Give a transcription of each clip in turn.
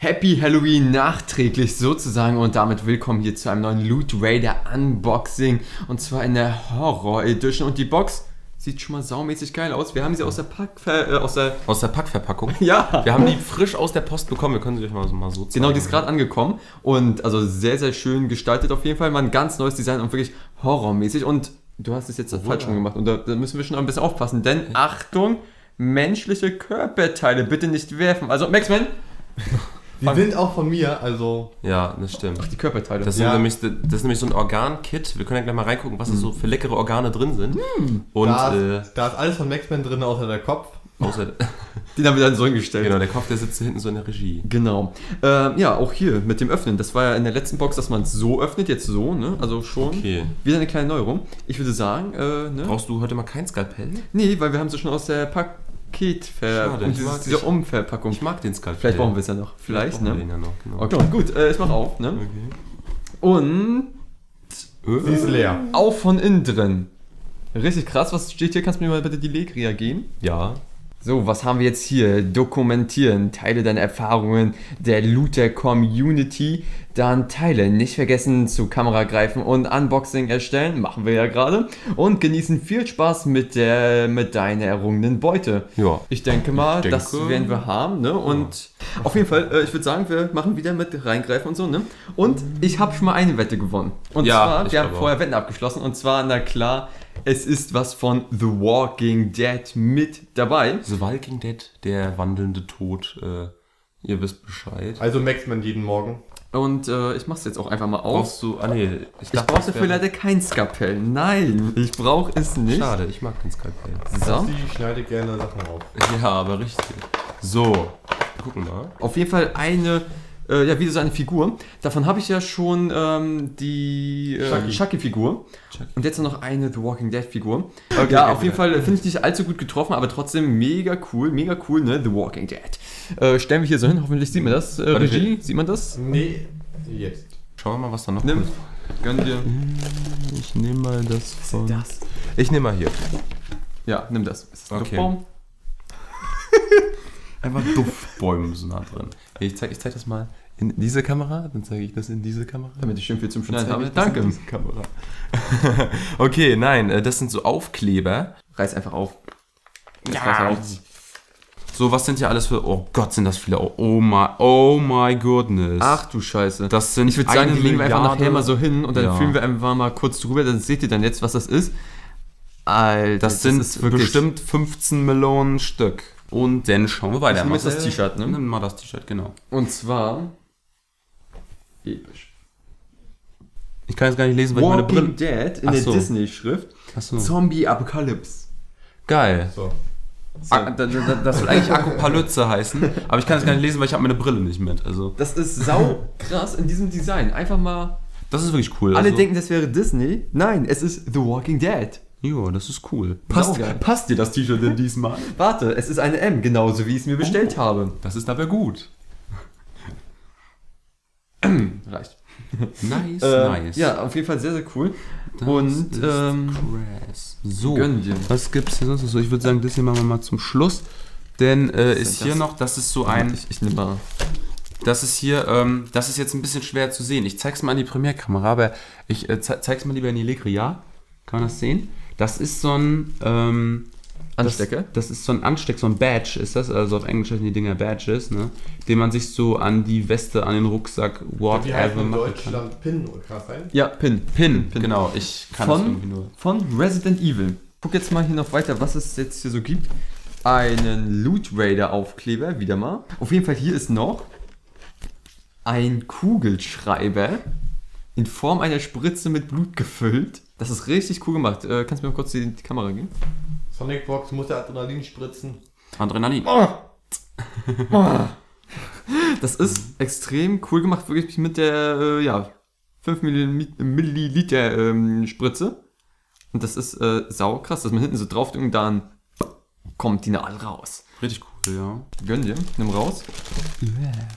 Happy Halloween nachträglich sozusagen und damit willkommen hier zu einem neuen Loot Raider Unboxing und zwar in der Horror Edition und die Box sieht schon mal saumäßig geil aus. Wir haben sie aus der Packverpackung. Ja. Wir haben die frisch aus der Post bekommen. Wir können sie euch mal so zeigen. Genau, die ist gerade angekommen und also sehr, sehr schön gestaltet auf jeden Fall. Mal ein ganz neues Design und wirklich horrormäßig und du hast es jetzt falsch rum gemacht und da müssen wir schon ein bisschen aufpassen, denn Achtung, menschliche Körperteile bitte nicht werfen. Also Maxman. Die sind auch von mir, also... Ja, das stimmt. Ach, die Körperteile. Das ist nämlich so ein Organ-Kit. Wir können ja gleich mal reingucken, was da so für leckere Organe drin sind. Und da ist alles von Maxman drin, außer der Kopf. Den haben wir dann so hingestellt. Genau, der Kopf, der sitzt hinten so in der Regie. Genau. Ja, auch hier mit dem Öffnen. Das war ja in der letzten Box, dass man es so öffnet, jetzt so, ne? Also schon wieder eine kleine Neuerung. Ich würde sagen, ne? Brauchst du heute mal kein Skalpell? Nee, weil wir haben sie schon aus der diese Umverpackung. Ich mag den Skalpell. Vielleicht brauchen wir es ja noch. Vielleicht, ne? Den ja noch, genau. Okay, gut, ich mach auf, ne? Okay. Und... Sie ist leer. Auch von innen drin. Richtig krass, was steht hier? Kannst du mir mal bitte die Legria geben? Ja. So, was haben wir jetzt hier? Dokumentieren, teile deine Erfahrungen der Looter-Community, dann teile, nicht vergessen zu Kamera greifen und Unboxing erstellen, machen wir ja gerade, und genießen viel Spaß mit deiner errungenen Beute. Ja. Ich denke mal, das werden wir haben, ne? Und auf jeden Fall, ich würde sagen, wir machen wieder mit reingreifen und so, ne? Und ich habe schon mal eine Wette gewonnen. Und zwar, wir haben vorher Wetten abgeschlossen und zwar, na klar, es ist was von The Walking Dead mit dabei. The Walking Dead, der wandelnde Tod, ihr wisst Bescheid. Also Maxman jeden Morgen. Und ich mach's jetzt auch einfach mal auf. Brauchst du, nee, ich brauche dafür leider kein Skalpell. Nein, ich brauche es nicht. Schade, ich mag den Skalpell. So. Sie schneidet gerne Sachen auf. Ja, aber richtig. So, gucken wir mal. Auf jeden Fall eine, wieder so eine Figur. Davon habe ich ja schon die Chucky-Figur. Und jetzt noch eine The Walking Dead-Figur. Okay, ja, auf jeden Fall finde ich nicht allzu gut getroffen, aber trotzdem mega cool, ne? The Walking Dead. Stellen wir hier so hin, hoffentlich sieht man das. Regie, sieht man das? Nee, jetzt. Schauen wir mal, was da noch Nimm. ist. Gönn dir. Ich nehme mal das von... Das. Ich nehme mal hier. Ja, nimm das. Ist das ein Okay. Duftbaum? Einfach Duftbäume so nah drin. Ich zeig das mal in diese Kamera, dann zeige ich das in diese Kamera. Damit ich schön viel zum Schneiden habe. Danke. In diese Kamera. Okay, nein, das sind so Aufkleber. Reiß einfach auf. Ja. So, was sind hier alles für... Oh Gott, sind das viele... Oh my goodness. Ach du Scheiße. Das sind Ich würde sagen, die legen wir einfach Milliarde. nachher mal so hin und dann Ja. fühlen wir einfach mal kurz drüber, dann seht ihr dann jetzt, was das ist. Alter, Das sind ist wirklich bestimmt 15 Millionen Stück. Und dann schauen wir weiter. Ich nehme jetzt das T-Shirt, ne? Nimm mal das T-Shirt, genau. Und zwar... Episch. Ich kann jetzt gar nicht lesen, weil ich meine Brille... Walking Dead in Ach der so. Disney-Schrift. Achso. Zombie-Apokalypse. Geil. So. Das soll eigentlich Akopalypse heißen, aber ich kann es gar nicht lesen, weil ich habe meine Brille nicht mit. Also Das ist sau krass in diesem Design. Einfach mal... das ist wirklich cool. Alle also, denken, das wäre Disney. Nein, es ist The Walking Dead. jo, das ist cool. Saugeil. Passt dir das T-Shirt denn diesmal? Warte, es ist eine M, genauso wie ich es mir bestellt habe. Das ist aber gut. Reicht. Nice, nice. Ja, auf jeden Fall sehr, sehr cool. Das Und ist krass. So, gönn dir. was gibt's hier sonst noch so? Ich würde sagen, das hier machen wir mal zum Schluss. Denn ist hier noch, das ist so ein... Ich nehme mal... Das ist hier, das ist jetzt ein bisschen schwer zu sehen. Ich zeig's mal an die Premiere-Kamera, aber ich zeig's mal lieber in die Legria. Kann man das sehen? Das ist so ein... Anstecker? Das ist so ein Ansteck, so ein Badge ist das. Also auf Englisch heißen die Dinger Badges, ne? Den man sich so an die Weste, an den Rucksack, Wie heißt whatever in machen kann. Deutschland Pin, kann das sein? Ja, Pin. Pin, genau. Ich kann das irgendwie nur... Von Resident Evil. Guck jetzt mal hier noch weiter, was es jetzt hier so gibt. Einen Loot Raider Aufkleber, wieder mal. Auf jeden Fall hier ist noch ein Kugelschreiber in Form einer Spritze mit Blut gefüllt. Das ist richtig cool gemacht. Kannst du mir mal kurz die Kamera geben? Sonic Box muss der Adrenalin spritzen. Adrenalin. Das ist extrem cool gemacht, wirklich mit der 5 Milliliter Spritze. Und das ist sau krass, dass man hinten so drauf drückt und dann kommt die Nadel raus. Richtig cool, ja. Gönn dir, nimm raus.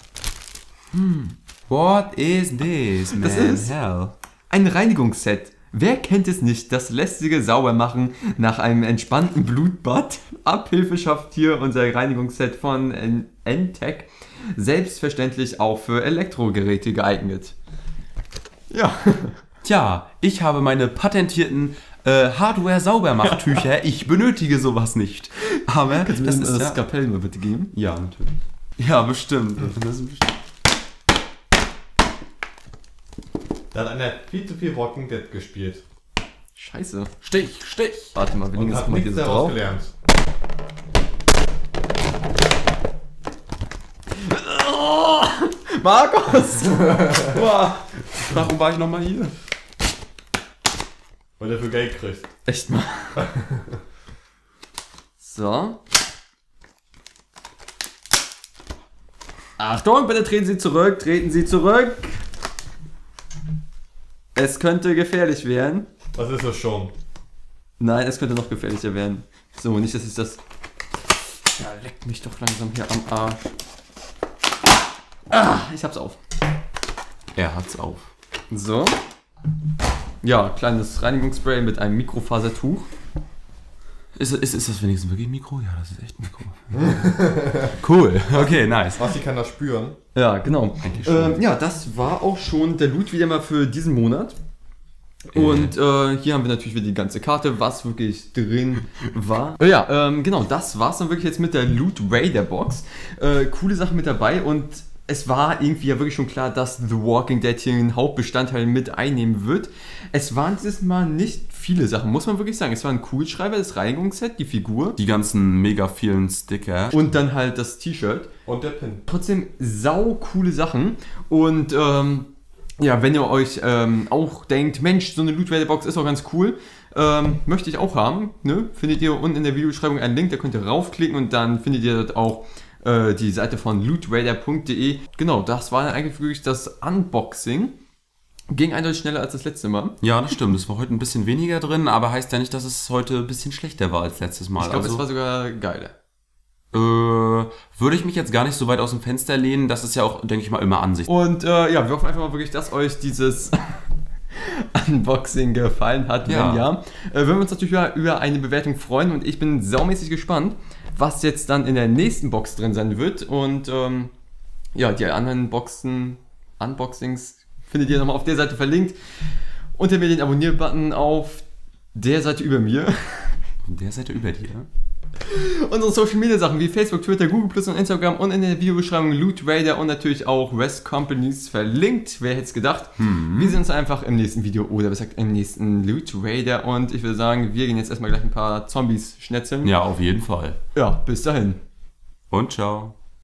What is this, man? Das ist- Hell. Ein Reinigungsset. Wer kennt es nicht, das lästige Saubermachen nach einem entspannten Blutbad? Abhilfe schafft hier unser Reinigungsset von N-Tech, selbstverständlich auch für Elektrogeräte geeignet. Ja. Tja, ich habe meine patentierten Hardware-Saubermachtücher. Ich benötige sowas nicht. Aber Kannst du mir das Skapell mal bitte geben? Ja, natürlich. Ja, bestimmt. Da hat einer viel zu viel Walking Dead gespielt. Scheiße. Stich. Warte mal, wir legen Und das hat mal hier nichts so daraus drauf. gelernt. Markus! Boah. Warum war ich nochmal hier? Weil du für Geld kriegst. Echt mal. So. Achtung, bitte treten Sie zurück. Es könnte gefährlich werden. Was ist das schon? Nein, es könnte noch gefährlicher werden. So, nicht, dass ich das... Ja, leckt mich doch langsam hier am Arsch. Ah, ich hab's auf. Er hat's auf. So. Ja, kleines Reinigungsspray mit einem Mikrofasertuch. Ist das wenigstens wirklich ein Mikro? Ja, das ist echt ein Mikro. Cool. Okay, nice. Basti kann das spüren. Ja, genau. Schon. Ja, das war auch schon der Loot wieder mal für diesen Monat. Und hier haben wir natürlich wieder die ganze Karte, was wirklich drin war. Ja, genau, das war's dann wirklich jetzt mit der Loot Raider Box. Coole Sachen mit dabei und es war irgendwie ja wirklich schon klar, dass The Walking Dead hier einen Hauptbestandteil mit einnehmen wird. Es waren dieses Mal nicht viele Sachen, muss man wirklich sagen. Es war ein Kugelschreiber, das Reinigungsset, die Figur. Die ganzen mega vielen Sticker. Und dann halt das T-Shirt. Und der Pin. Trotzdem sau coole Sachen. Und ja, wenn ihr euch auch denkt, Mensch, so eine Loot Raider Box ist auch ganz cool, möchte ich auch haben, ne? Findet ihr unten in der Videobeschreibung einen Link, da könnt ihr raufklicken und dann findet ihr dort auch die Seite von lootraider.de. Genau, das war dann eigentlich wirklich das Unboxing. Ging eindeutig schneller als das letzte Mal. Ja, das stimmt. Es war heute ein bisschen weniger drin, aber heißt ja nicht, dass es heute ein bisschen schlechter war als letztes Mal. Ich glaube, es war sogar geiler. Würde ich mich jetzt gar nicht so weit aus dem Fenster lehnen. Das ist ja auch, denke ich mal, immer Ansicht. Und ja, wir hoffen einfach mal wirklich, dass euch dieses Unboxing gefallen hat. Ja. Wenn ja, würden wir uns natürlich über eine Bewertung freuen und ich bin saumäßig gespannt, was jetzt dann in der nächsten Box drin sein wird. Und ja, die anderen Unboxings findet ihr nochmal auf der Seite verlinkt. Unter mir den Abonnier-Button auf der Seite über mir. Und der Seite über dir. Unsere Social Media Sachen wie Facebook, Twitter, Google Plus und Instagram und in der Videobeschreibung Loot Raider und natürlich auch Rest Companies verlinkt. Wer hätte es gedacht? Wir sehen uns einfach im nächsten Video oder besser gesagt im nächsten Loot Raider und ich würde sagen, wir gehen jetzt erstmal gleich ein paar Zombies schnetzeln. Ja, auf jeden Fall. Ja, bis dahin. Und ciao.